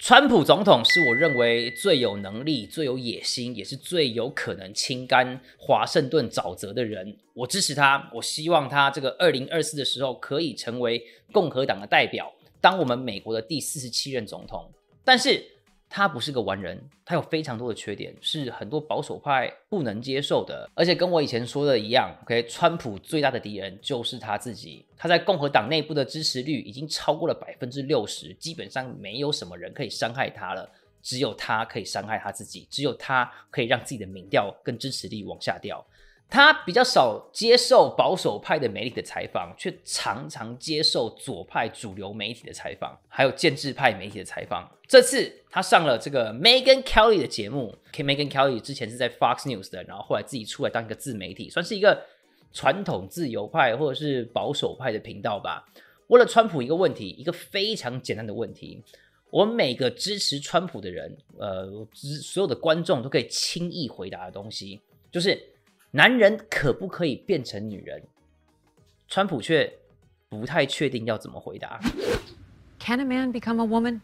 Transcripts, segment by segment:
川普总统是我认为最有能力、最有野心，也是最有可能清干华盛顿沼泽的人。我支持他，我希望他这个2024的时候可以成为共和党的代表，当我们美国的第47任总统。但是他不是个完人，他有非常多的缺点，是很多保守派不能接受的。而且跟我以前说的一样 ，OK， 川普最大的敌人就是他自己。他在共和党内部的支持率已经超过了60%，基本上没有什么人可以伤害他了，只有他可以伤害他自己，只有他可以让自己的民调跟支持率往下掉。他比较少接受保守派的媒体的采访，却常常接受左派主流媒体的采访，还有建制派媒体的采访。这次他上了这个 Megyn Kelly 的节目 ，Megyn Kelly 之前是在 Fox News 的，然后后来自己出来当一个自媒体，算是一个传统自由派或者是保守派的频道吧。问了川普一个问题，一个非常简单的问题，我们每个支持川普的人，所有的观众都可以轻易回答的东西，就是男人可不可以变成女人？川普却不太确定要怎么回答。 Can a man become a woman?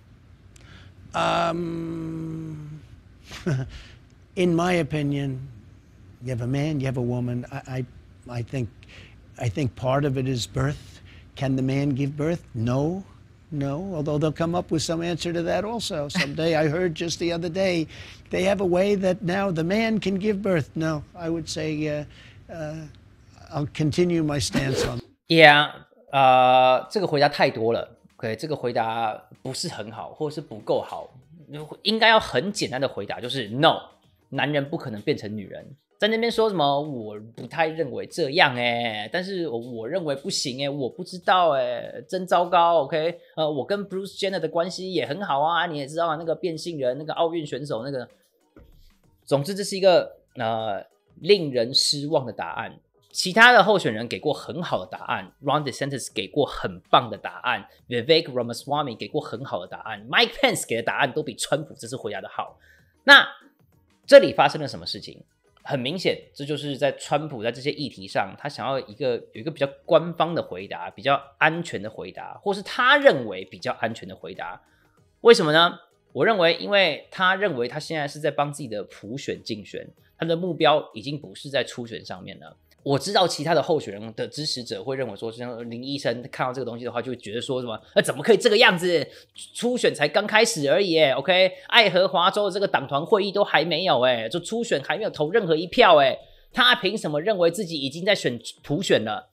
In my opinion, you have a man, you have a woman. I think part of it is birth. Can the man give birth? No. Although they'll come up with some answer to that also. Someday I heard just the other day, they have a way that now the man can give birth. No, I would say I'll continue my stance on. Yeah, 这个回答太多了。OK， 这个回答不是很好，或者是不够好。应该要很简单的回答，就是 No， 男人不可能变成女人。在那边说什么我不太认为这样但是我认为不行我不知道真糟糕 OK 我跟 Bruce Jenner 的关系也很好啊，你也知道啊，那个变性人，那个奥运选手，那个，总之这是一个令人失望的答案。其他的候选人给过很好的答案 ，Ron DeSantis 给过很棒的答案 ，Vivek Ramaswamy 给过很好的答案 ，Mike Pence 给的答案都比川普这次回答的好。那这里发生了什么事情？很明显，这就是在川普在这些议题上，他想要有一个比较官方的回答，比较安全的回答，或是他认为比较安全的回答。为什么呢？我认为，因为他认为他现在是在帮自己的普选竞选，他的目标已经不是在初选上面了。我知道其他的候选人的支持者会认为说，像林医生看到这个东西的话，就会觉得说什么，怎么可以这个样子？初选才刚开始而已，OK？ 爱荷华州的这个党团会议都还没有就初选还没有投任何一票他凭什么认为自己已经在选普选了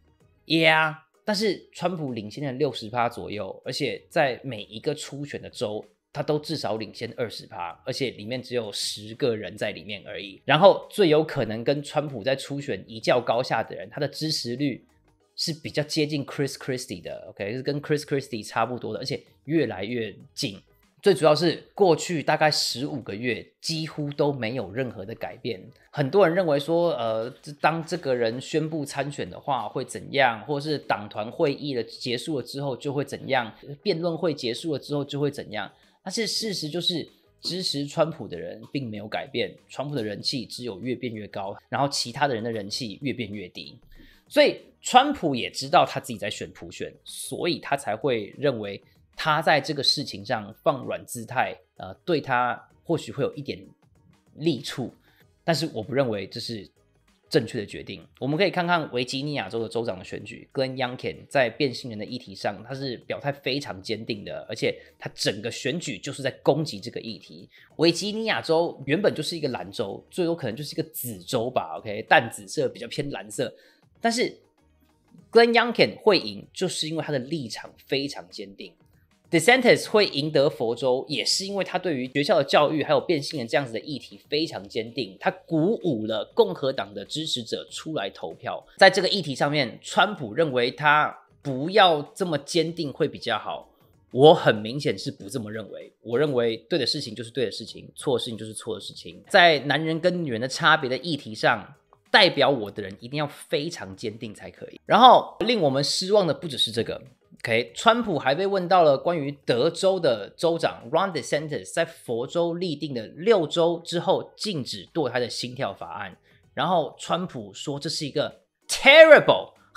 ？Yeah， 但是川普领先了60%左右，而且在每一个初选的州，他都至少领先20%，而且里面只有10个人在里面而已。然后最有可能跟川普在初选一较高下的人，他的支持率是比较接近 Chris Christie 的 ，OK， 是跟 Chris Christie 差不多的，而且越来越近。最主要是过去大概15个月几乎都没有任何的改变。很多人认为说当这个人宣布参选的话会怎样，或是党团会议结束了之后就会怎样，辩论会结束了之后就会怎样。但是事实就是支持川普的人并没有改变，川普的人气只有越变越高，然后其他的人的人气越变越低。所以川普也知道他自己在选普选，所以他才会认为他在这个事情上放软姿态，对他或许会有一点利处，但是我不认为这是正确的决定。我们可以看看维吉尼亚州的州长的选举 Glenn Youngkin 在变性人的议题上，他是表态非常坚定的，而且他整个选举就是在攻击这个议题。维吉尼亚州原本就是一个蓝州，最有可能就是一个紫州吧 OK， 淡紫色比较偏蓝色，但是 Glenn Youngkin 会赢就是因为他的立场非常坚定。DeSantis 会赢得佛州，也是因为他对于学校的教育还有变性人这样子的议题非常坚定，他鼓舞了共和党的支持者出来投票。在这个议题上面，川普认为他不要这么坚定会比较好，我很明显是不这么认为。我认为对的事情就是对的事情，错的事情就是错的事情。在男人跟女人的差别的议题上，代表我的人一定要非常坚定才可以。然后令我们失望的不只是这个，OK， 川普还被问到了关于德州的州长 Ron DeSantis 在佛州立定的6周之后禁止堕胎的心跳法案，然后川普说这是一个 terrible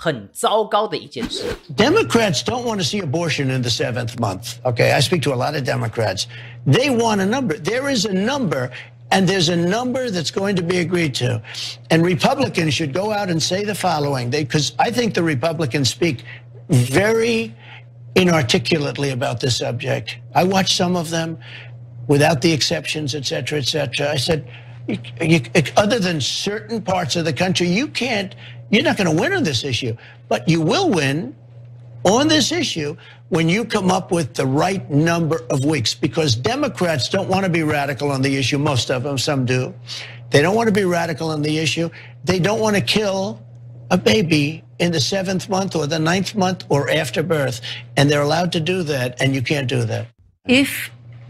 很糟糕的一件事。 Democrats don't want to see abortion in the 7th month. Okay, I speak to a lot of Democrats. They want a number. There is a number, and there's a number that's going to be agreed to. And Republicans should go out and say the following, because I think the Republicans speak very inarticulately about this subject. I watched some of them without the exceptions, et cetera, et cetera. I said, other than certain parts of the country, you're not going to win on this issue, but you will win on this issue when you come up with the right number of weeks, because Democrats don't want to be radical on the issue. Most of them, some do. They don't want to be radical on the issue. They don't want to kill a baby in the 7th month or the 9th month or after birth, and they're allowed to do that, and you can't do that. If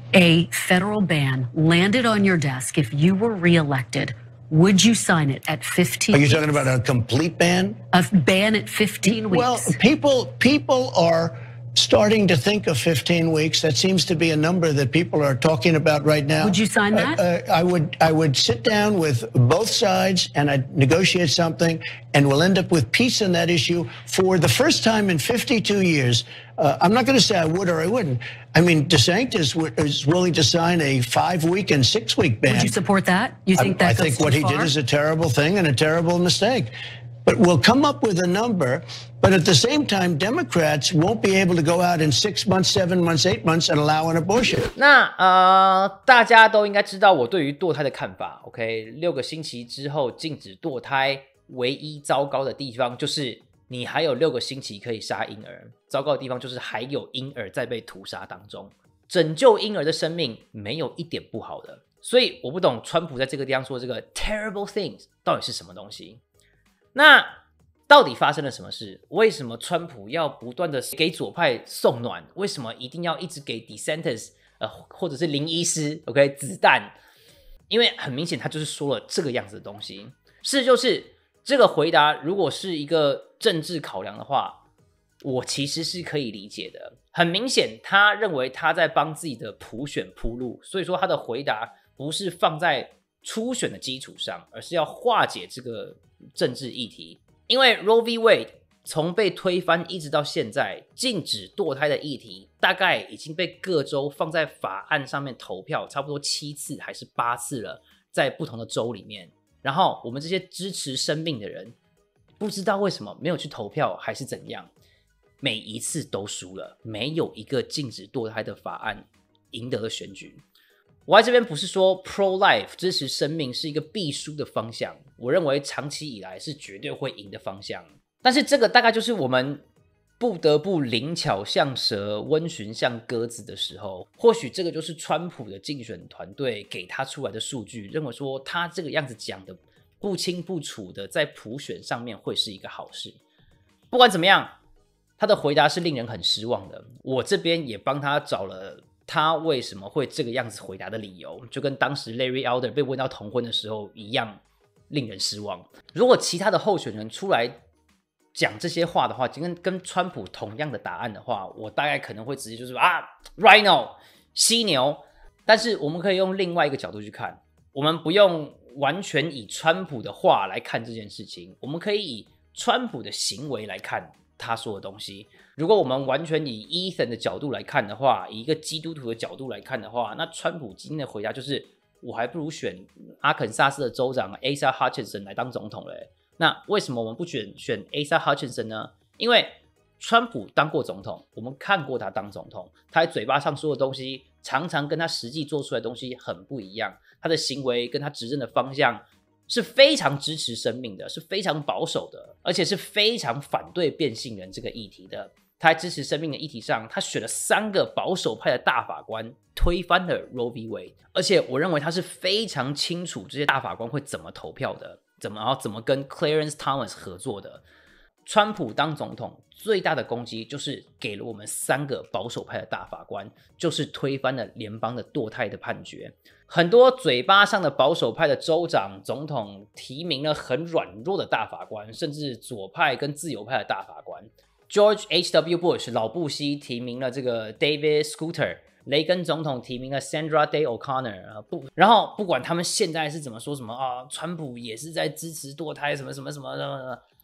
a federal ban landed on your desk, if you were reelected, would you sign it at 15 Are you weeks? talking about a complete ban? A ban at 15 weeks? Well, people are starting to think of 15 weeks. That seems to be a number that people are talking about right now. Would you sign that? I would sit down with both sides and I'd negotiate something, and we'll end up with peace on that issue for the first time in 52 years. I'm not going to say I would or I wouldn't. I mean, DeSantis is willing to sign a 5-week and 6-week ban. Would you support that? You think that I goes think what too he did far? is a terrible thing and a terrible mistake. But we'll come up with a number. But at the same time, Democrats won't be able to go out in 6 months, 7 months, 8 months and allow an abortion. 那大家都应该知道我对于堕胎的看法。OK，6个星期之后禁止堕胎，唯一糟糕的地方就是你还有6个星期可以杀婴儿。糟糕的地方就是还有婴儿在被屠杀当中。拯救婴儿的生命没有一点不好的。所以我不懂川普在这个地方说这个 terrible things 到底是什么东西。那到底发生了什么事？为什么川普要不断的给左派送暖？为什么一定要一直给 DeSantis 或者是林医师 OK 子弹？因为很明显他就是说了这个样子的东西。是就是这个回答如果是一个政治考量的话，我其实是可以理解的。很明显他认为他在帮自己的普选铺路，所以说他的回答不是放在初选的基础上，而是要化解这个政治议题。因为 Roe v. Wade 从被推翻一直到现在，禁止堕胎的议题大概已经被各州放在法案上面投票差不多7次还是8次了，在不同的州里面。然后我们这些支持生命的人不知道为什么没有去投票还是怎样，每一次都输了，没有一个禁止堕胎的法案赢得了选举。我在这边不是说 pro-life 支持生命是一个必输的方向，我认为长期以来是绝对会赢的方向。但是这个大概就是我们不得不灵巧像蛇温驯像鸽子的时候，或许这个就是川普的竞选团队给他出来的数据，认为说他这个样子讲的不清不楚的在普选上面会是一个好事。不管怎么样，他的回答是令人很失望的。我这边也帮他找了他为什么会这个样子回答的理由，就跟当时 Larry Elder 被问到同婚的时候一样令人失望。如果其他的候选人出来讲这些话的话，跟川普同样的答案的话，我大概可能会直接就是Rhino 犀牛。但是我们可以用另外一个角度去看，我们不用完全以川普的话来看这件事情，我们可以以川普的行为来看他说的东西。如果我们完全以 Ethan 的角度来看的话，以一个基督徒的角度来看的话，那川普今天的回答就是我还不如选阿肯萨斯的州长 Asa Hutchinson 来当总统嘞。那为什么我们不选 Asa Hutchinson 呢？因为川普当过总统，我们看过他当总统，他在嘴巴上说的东西常常跟他实际做出来的东西很不一样，他的行为跟他执政的方向是非常支持生命的，是非常保守的，而且是非常反对变性人这个议题的。他在支持生命的议题上，他选了3个保守派的大法官，推翻了 Roe v. Wade。而且我认为他是非常清楚这些大法官会怎么投票的，怎么跟 Clarence Thomas 合作的。川普当总统最大的攻击就是给了我们3个保守派的大法官，就是推翻了联邦的堕胎的判决。很多嘴巴上的保守派的州长、总统提名了很软弱的大法官，甚至左派跟自由派的大法官。George H.W. Bush 老布希提名了这个 David Scooter， 雷根总统提名了 Sandra Day O'Connor， 然后不管他们现在是怎么说什么川普也是在支持堕胎什么什么什么的，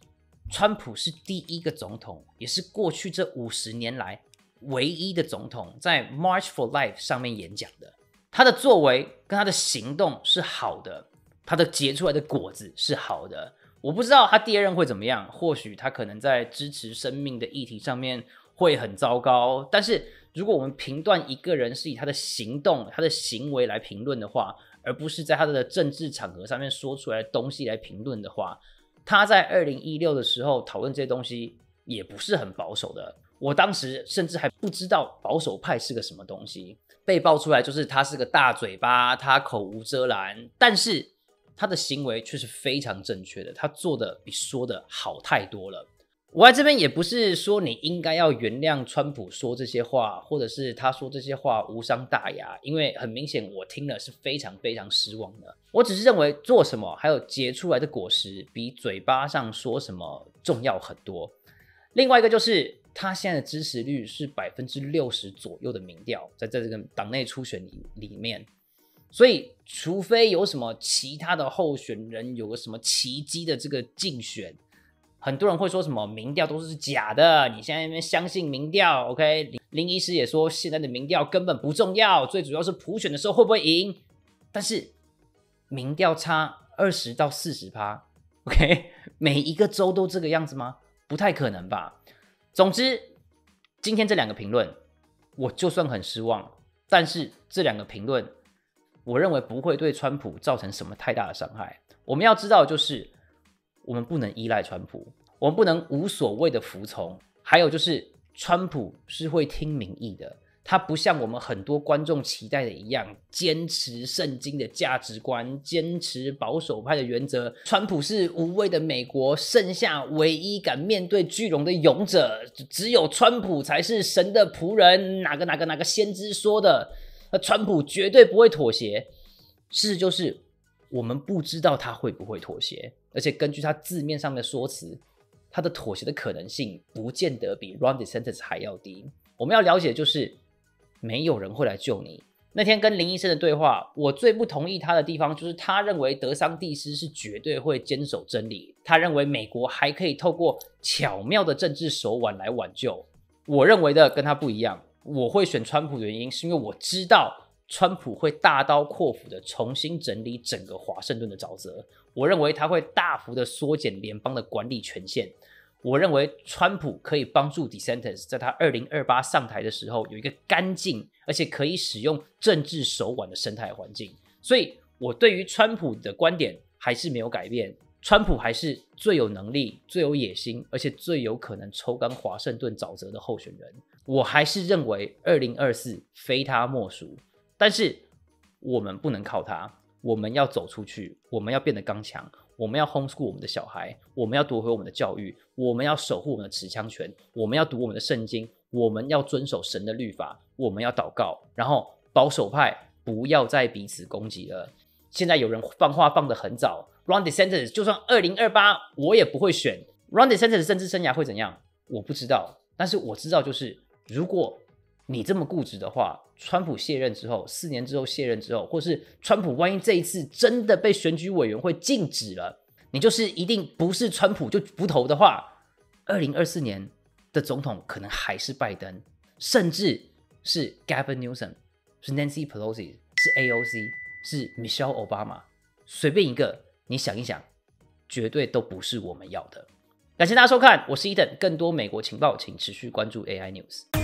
川普是第一个总统，也是过去这50年来唯一的总统在 March for Life 上面演讲的。他的作为跟他的行动是好的，他的结出来的果子是好的。我不知道他第二任会怎么样，或许他可能在支持生命的议题上面会很糟糕，但是如果我们评断一个人是以他的行动、他的行为来评论的话，而不是在他的政治场合上面说出来的东西来评论的话，他在2016的时候讨论这些东西也不是很保守的。我当时甚至还不知道保守派是个什么东西，被爆出来就是他是个大嘴巴，他口无遮拦，但是他的行为却是非常正确的，他做的比说的好太多了。我在这边也不是说你应该要原谅川普说这些话，或者是他说这些话无伤大雅，因为很明显我听了是非常非常失望的。我只是认为做什么还有结出来的果实比嘴巴上说什么重要很多。另外一个就是他现在的支持率是60%左右的民调，在这个党内初选里面，所以除非有什么其他的候选人有个什么奇迹的这个竞选，很多人会说什么民调都是假的，你现在在那边相信民调 OK， 林医师也说现在的民调根本不重要，最主要是普选的时候会不会赢，但是民调差20到40%， OK， 每一个州都这个样子吗？不太可能吧。总之今天这两个评论我就算很失望，但是这两个评论我认为不会对川普造成什么太大的伤害。我们要知道的就是我们不能依赖川普，我们不能无所谓的服从，还有就是川普是会听民意的，他不像我们很多观众期待的一样坚持圣经的价值观，坚持保守派的原则。川普是无畏的美国剩下唯一敢面对巨龙的勇者，只有川普才是神的仆人，哪个先知说的，川普绝对不会妥协。事实就是我们不知道他会不会妥协，而且根据他字面上的说辞，他的妥协的可能性不见得比 Ron DeSantis 还要低。我们要了解的就是没有人会来救你。那天跟林医生的对话，我最不同意他的地方就是他认为德桑蒂斯是绝对会坚守真理，他认为美国还可以透过巧妙的政治手腕来挽救。我认为的跟他不一样，我会选川普的原因是因为我知道川普会大刀阔斧的重新整理整个华盛顿的沼泽，我认为他会大幅的缩减联邦的管理权限，我认为川普可以帮助 DeSantis 在他2028上台的时候有一个干净而且可以使用政治手腕的生态环境。所以我对于川普的观点还是没有改变，川普还是最有能力、最有野心，而且最有可能抽干华盛顿沼泽的候选人。我还是认为2024非他莫属，但是我们不能靠他，我们要走出去，我们要变得刚强，我们要 homeschool 我们的小孩，我们要夺回我们的教育，我们要守护我们的持枪权，我们要读我们的圣经，我们要遵守神的律法，我们要祷告，然后保守派不要再彼此攻击了。现在有人放话放得很早， Ron DeSantis 就算2028我也不会选。 Ron DeSantis 的政治生涯会怎样我不知道，但是我知道就是如果你这么固执的话，川普卸任之后4年之后卸任之后，或是川普万一这一次真的被选举委员会禁止了，你就是一定不是川普就不投的话，2024年的总统可能还是拜登，甚至是 Gavin Newsom， 是 Nancy Pelosi， 是 AOC， 是 Michelle Obama， 随便一个你想一想，绝对都不是我们要的。感谢大家收看，我是 Ethan， 更多美国情报请持续关注 AI News。